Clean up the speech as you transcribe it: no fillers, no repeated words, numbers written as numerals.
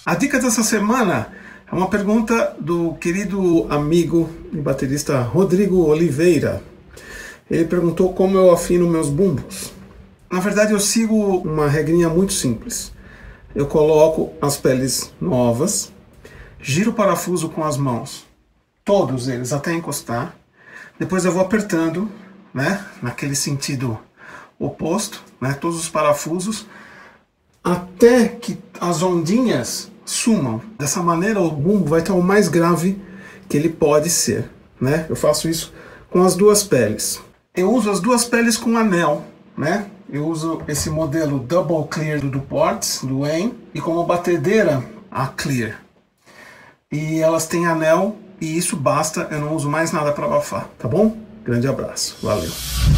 A dica dessa semana é uma pergunta do querido amigo e baterista Rodrigo Oliveira. Ele perguntou como eu afino meus bumbos. Na verdade, eu sigo uma regrinha muito simples. Eu coloco as peles novas, giro o parafuso com as mãos, todos eles até encostar. Depois eu vou apertando, né, naquele sentido oposto, né, todos os parafusos, até que as ondinhas sumam. Dessa maneira o bumbo vai estar o mais grave que ele pode ser, né? Eu faço isso com as duas peles. Eu uso as duas peles com anel, né? Eu uso esse modelo Double Clear do Ports, do Wayne, e como batedeira a Clear. E elas têm anel e isso basta, eu não uso mais nada para abafar, tá bom? Grande abraço, valeu!